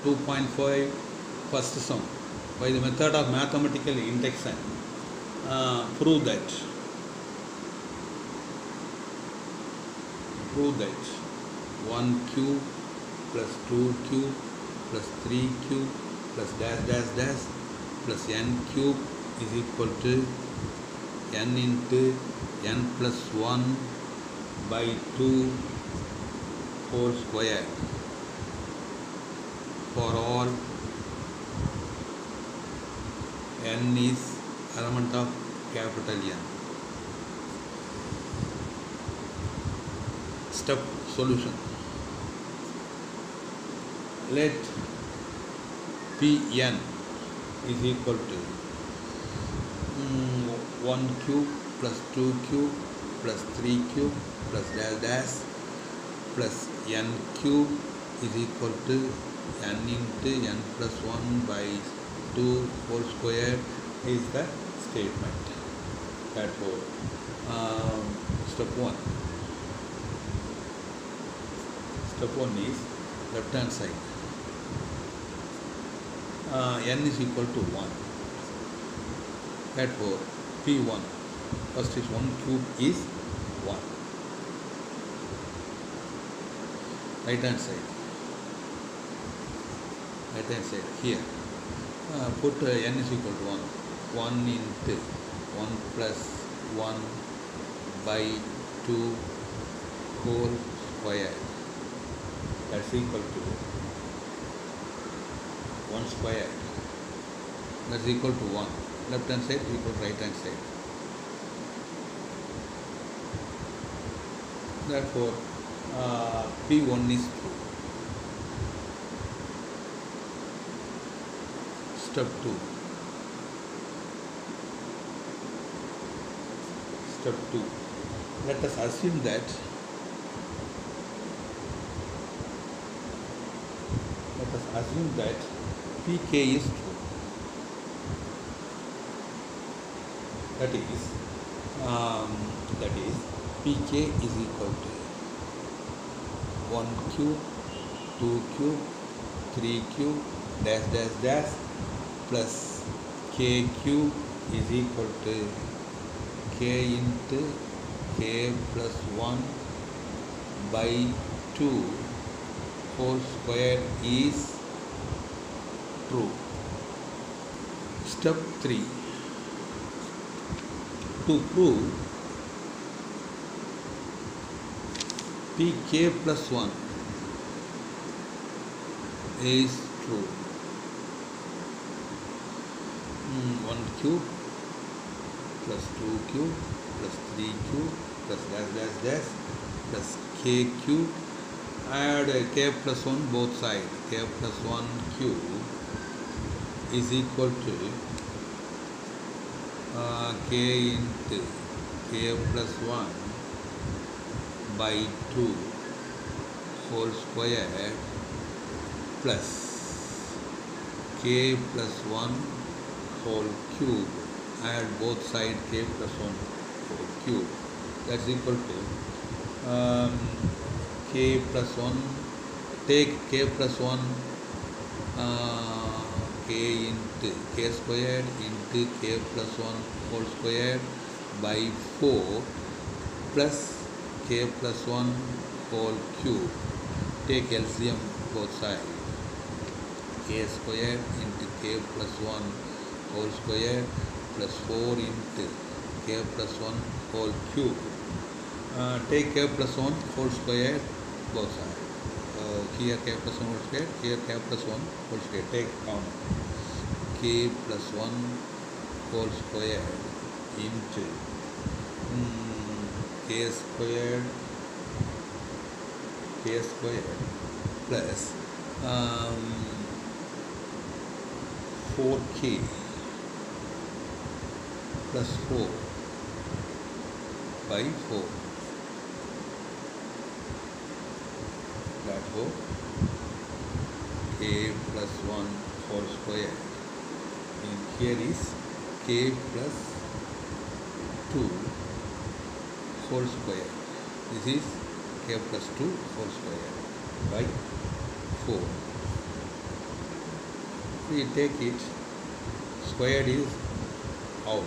2.5 first sum by the method of mathematical induction. Prove that 1 cube plus 2 cube plus 3 cube plus dash dash dash plus n cube is equal to n into n plus 1 by 2 whole square for all n is element of capital N. Step solution. Let Pn is equal to 1 cube plus 2 cube plus 3 cube plus dash dash plus n cube is equal to n into n plus 1 by 2 whole square is the statement. Therefore, step 1 is left hand side. N is equal to 1. Therefore, P1 first is 1 cube is 1. Right hand side here, put n is equal to 1 into 1 plus 1 by 2 whole square, that's equal to 1 square, that's equal to 1. Left hand side is equal to right hand side. Therefore, P1 is true. Step 2. Let us assume that Pk is true. That is Pk is equal to 1 cube, 2 cube, 3 cube, dash dash dash plus k cube is equal to k into k plus 1 by 2 whole square is true. Step 3. To prove Pk plus 1 is true, 1 cube plus 2 cube plus 3 cube plus dash dash dash plus k cube, add k plus 1 both sides, k plus 1 cube is equal to k into k plus 1 by 2 whole square plus k plus 1 whole cube, add both sides k plus 1 whole cube, that's equal to k plus 1, take k plus 1 k into k squared into k plus 1 whole square by 4 plus k plus 1 whole cube, take LCM both sides, k squared into k plus 1 whole square plus 4 into k plus 1 whole cube, take k plus 1 whole square both sides, here k plus 1 whole square, here k plus 1 whole square, take count k plus 1 whole square into k squared plus 4k plus 4 by 4. Therefore, k plus 1 whole square, and here is k plus 2 whole square. This is k plus 2 whole square by 4. we take it, squared is out.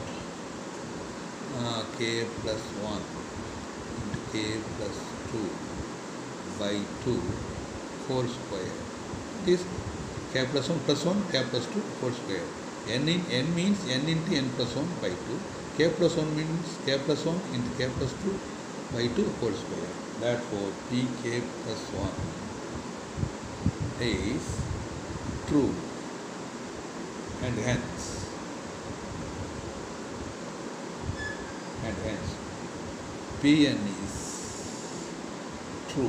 K plus 1 into k plus 2 by 2 whole square. This k plus 1 plus 1, k plus 2 whole square. N means n into n plus 1 by 2. K plus 1 means k plus 1 into k plus 2 by 2 whole square. Therefore, pk plus 1 is true, and hence Pn is true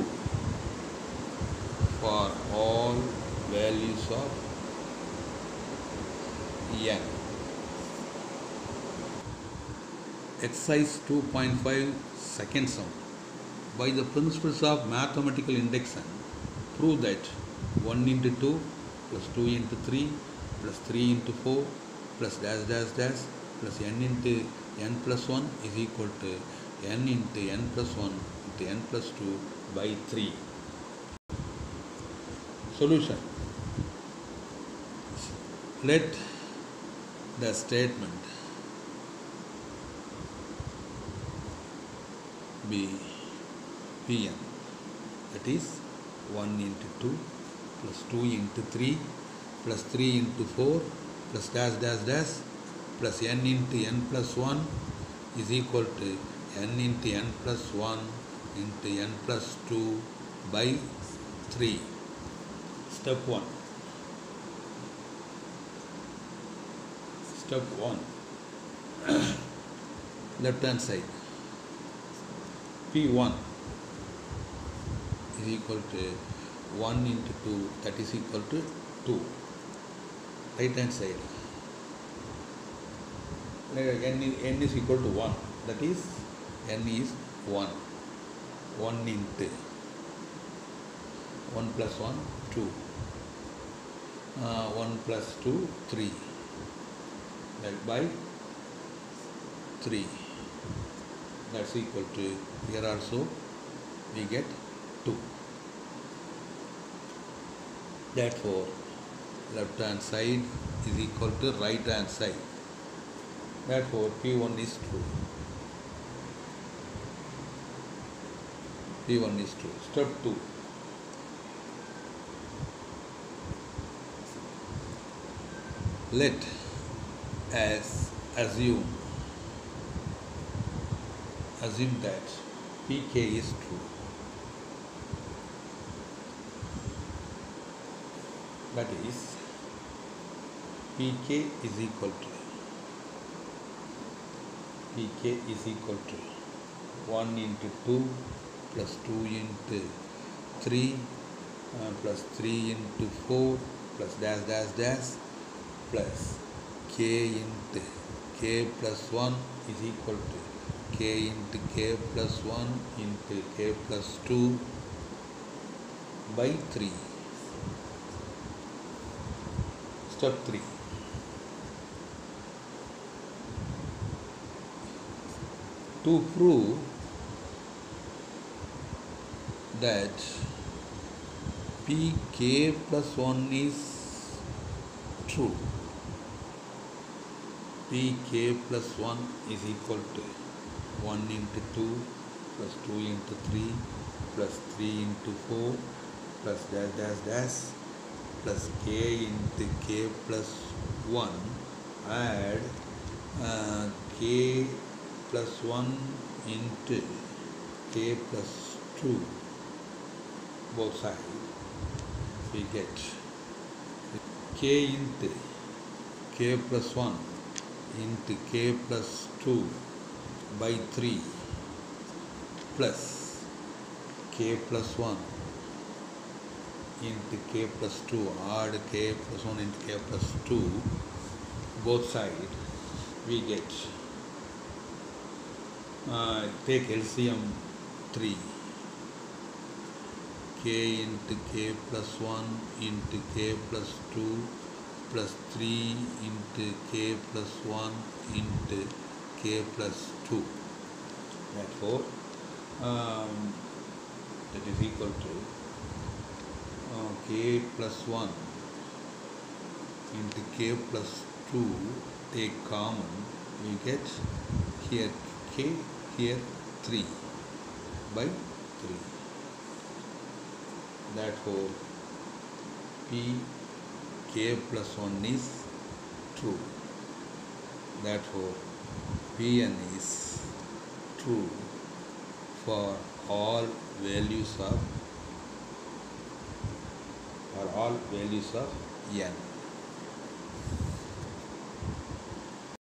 for all values of n. Exercise 2.5 second sum. By the principles of mathematical induction, prove that 1 into 2 plus 2 into 3 plus 3 into 4 plus dash dash dash plus n into n plus 1 is equal to n into n plus 1 into n plus 2 by 3. Solution. Let the statement be Pn, that is 1 into 2 plus 2 into 3 plus 3 into 4 plus dash dash dash plus n into n plus 1 is equal to n into n plus 1 into n plus 2 by 3. Step 1. Step 1. Left hand side. P1 is equal to 1 into 2, that is equal to 2. Right hand side. N is equal to 1, that is n is 1. 1 into 1 plus 1, 2. 1 plus 2, 3. That by 3. That's equal to, here also we get 2. Therefore, left hand side is equal to right hand side. Therefore, P1 is true. P1 is true. Step 2. Let us assume that Pk is true. That is, Pk is equal to 1 into 2 plus 2 into 3 plus 3 into 4 plus dash dash dash plus k into k plus 1 is equal to k into k plus 1 into k plus 2 by 3. Step 3. To prove that Pk plus 1 is true, Pk plus 1 is equal to 1 into 2 plus 2 into 3 plus 3 into 4 plus dash dash dash plus k into k plus 1, add k plus 1 into k plus 2, both sides, we get k into k plus 1 into k plus 2 by 3 plus k plus 1 into k plus 2, add k plus 1 into k plus 2, both sides, we get, take LCM 3, k into k plus 1 into k plus 2 plus 3 into k plus 1 into k plus 2. Therefore, that is equal to k plus 1 into k plus 2, take common, we get here k, here 3 by 3. Therefore, p k plus 1 is true. Therefore, Pn is true for all values of n.